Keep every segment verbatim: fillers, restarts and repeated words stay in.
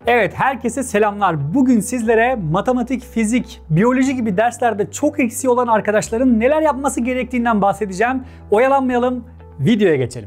Evet, herkese selamlar. Bugün sizlere matematik, fizik, biyoloji gibi derslerde çok eksiği olan arkadaşların neler yapması gerektiğinden bahsedeceğim. Oyalanmayalım, videoya geçelim.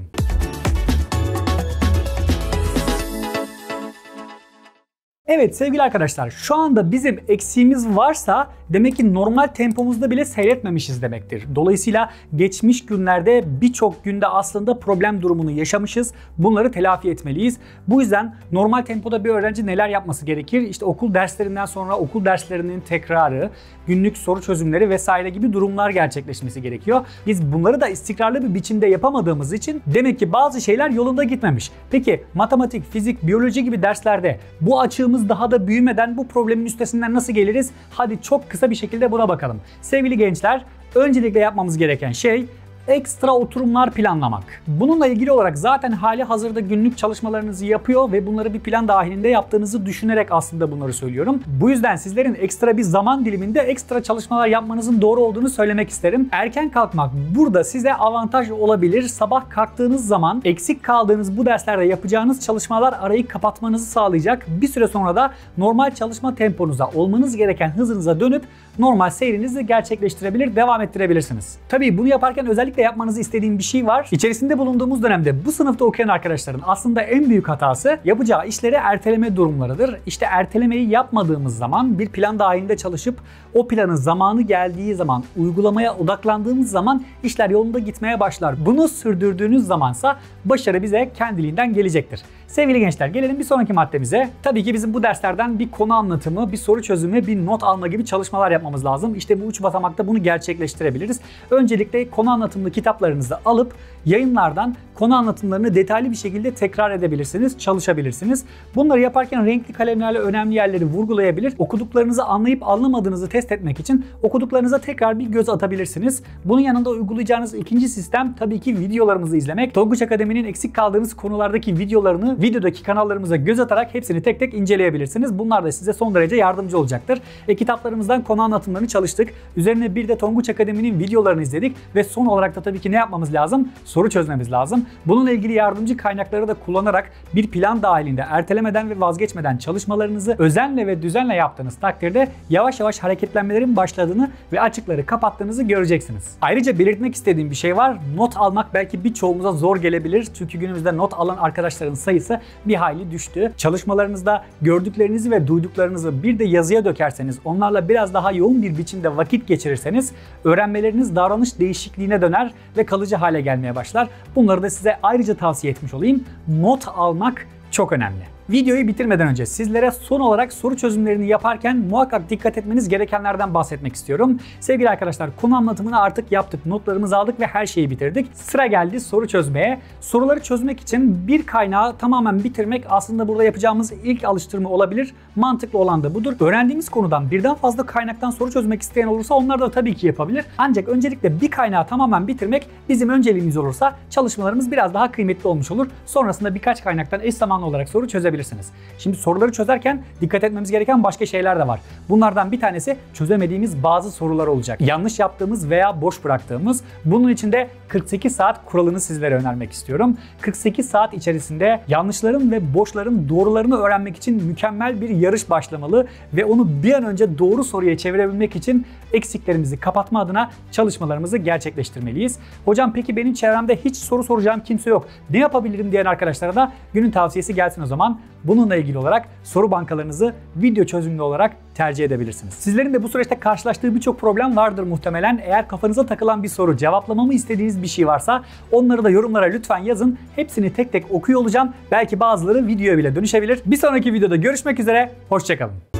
Evet sevgili arkadaşlar, şu anda bizim eksiğimiz varsa demek ki normal tempomuzda bile seyretmemişiz demektir. Dolayısıyla geçmiş günlerde birçok günde aslında problem durumunu yaşamışız. Bunları telafi etmeliyiz. Bu yüzden normal tempoda bir öğrenci neler yapması gerekir? İşte okul derslerinden sonra okul derslerinin tekrarı, günlük soru çözümleri vesaire gibi durumlar gerçekleşmesi gerekiyor. Biz bunları da istikrarlı bir biçimde yapamadığımız için demek ki bazı şeyler yolunda gitmemiş. Peki matematik, fizik, biyoloji gibi derslerde bu açığımız daha da büyümeden bu problemin üstesinden nasıl geliriz? Hadi çok kısa bir şekilde buna bakalım. Sevgili gençler, öncelikle yapmamız gereken şey ekstra oturumlar planlamak. Bununla ilgili olarak zaten hali hazırda günlük çalışmalarınızı yapıyor ve bunları bir plan dahilinde yaptığınızı düşünerek aslında bunları söylüyorum. Bu yüzden sizlerin ekstra bir zaman diliminde ekstra çalışmalar yapmanızın doğru olduğunu söylemek isterim. Erken kalkmak burada size avantaj olabilir. Sabah kalktığınız zaman eksik kaldığınız bu derslerde yapacağınız çalışmalar arayı kapatmanızı sağlayacak. Bir süre sonra da normal çalışma temponuza, olmanız gereken hızınıza dönüp normal seyrinizi gerçekleştirebilir, devam ettirebilirsiniz. Tabii bunu yaparken özellikle yapmanızı istediğim bir şey var. İçerisinde bulunduğumuz dönemde bu sınıfta okuyan arkadaşların aslında en büyük hatası yapacağı işleri erteleme durumlarıdır. İşte ertelemeyi yapmadığımız zaman, bir plan dahilinde çalışıp o planın zamanı geldiği zaman, uygulamaya odaklandığımız zaman işler yolunda gitmeye başlar. Bunu sürdürdüğünüz zamansa başarı bize kendiliğinden gelecektir. Sevgili gençler, gelelim bir sonraki maddemize. Tabii ki bizim bu derslerden bir konu anlatımı, bir soru çözümü, bir not alma gibi çalışmalar yapmamız lazım. İşte bu üç basamakta bunu gerçekleştirebiliriz. Öncelikle konu anlatımlı kitaplarınızı alıp yayınlardan konu anlatımlarını detaylı bir şekilde tekrar edebilirsiniz, çalışabilirsiniz. Bunları yaparken renkli kalemlerle önemli yerleri vurgulayabilir. Okuduklarınızı anlayıp anlamadığınızı test etmek için okuduklarınıza tekrar bir göz atabilirsiniz. Bunun yanında uygulayacağınız ikinci sistem tabii ki videolarımızı izlemek. Tonguç Akademi'nin eksik kaldığınız konulardaki videolarını videodaki kanallarımıza göz atarak hepsini tek tek inceleyebilirsiniz. Bunlar da size son derece yardımcı olacaktır. E, kitaplarımızdan konu anlatımlarını çalıştık. Üzerine bir de Tonguç Akademi'nin videolarını izledik ve son olarak da tabii ki ne yapmamız lazım? Soru çözmemiz lazım. Bununla ilgili yardımcı kaynakları da kullanarak bir plan dahilinde ertelemeden ve vazgeçmeden çalışmalarınızı özenle ve düzenle yaptığınız takdirde yavaş yavaş hareketlenmelerin başladığını ve açıkları kapattığınızı göreceksiniz. Ayrıca belirtmek istediğim bir şey var. Not almak belki birçoğumuza zor gelebilir. Çünkü günümüzde not alan arkadaşların sayısı bir hayli düştü. Çalışmalarınızda gördüklerinizi ve duyduklarınızı bir de yazıya dökerseniz, onlarla biraz daha yoğun bir biçimde vakit geçirirseniz öğrenmeleriniz davranış değişikliğine döner ve kalıcı hale gelmeye başlar. Bunları da size ayrıca tavsiye etmiş olayım. Not almak çok önemli. Videoyu bitirmeden önce sizlere son olarak soru çözümlerini yaparken muhakkak dikkat etmeniz gerekenlerden bahsetmek istiyorum. Sevgili arkadaşlar, konu anlatımını artık yaptık, notlarımızı aldık ve her şeyi bitirdik. Sıra geldi soru çözmeye. Soruları çözmek için bir kaynağı tamamen bitirmek aslında burada yapacağımız ilk alıştırma olabilir. Mantıklı olan da budur. Öğrendiğimiz konudan birden fazla kaynaktan soru çözmek isteyen olursa onlar da tabii ki yapabilir. Ancak öncelikle bir kaynağı tamamen bitirmek bizim önceliğimiz olursa çalışmalarımız biraz daha kıymetli olmuş olur. Sonrasında birkaç kaynaktan eş zamanlı olarak soru çözebilirsiniz. Şimdi soruları çözerken dikkat etmemiz gereken başka şeyler de var. Bunlardan bir tanesi çözemediğimiz bazı sorular olacak. Yanlış yaptığımız veya boş bıraktığımız. Bunun için de kırk sekiz saat kuralını sizlere önermek istiyorum. kırk sekiz saat içerisinde yanlışların ve boşların doğrularını öğrenmek için mükemmel bir yarış başlamalı ve onu bir an önce doğru soruya çevirebilmek için eksiklerimizi kapatma adına çalışmalarımızı gerçekleştirmeliyiz. Hocam peki benim çevremde hiç soru soracağım kimse yok, ne yapabilirim diyen arkadaşlara da günün tavsiyesi gelsin o zaman. Bununla ilgili olarak soru bankalarınızı video çözümlü olarak tercih edebilirsiniz. Sizlerin de bu süreçte karşılaştığı birçok problem vardır muhtemelen. Eğer kafanıza takılan bir soru, cevaplamamı istediğiniz bir şey varsa onları da yorumlara lütfen yazın. Hepsini tek tek okuyor olacağım. Belki bazıları videoya bile dönüşebilir. Bir sonraki videoda görüşmek üzere. Hoşça kalın.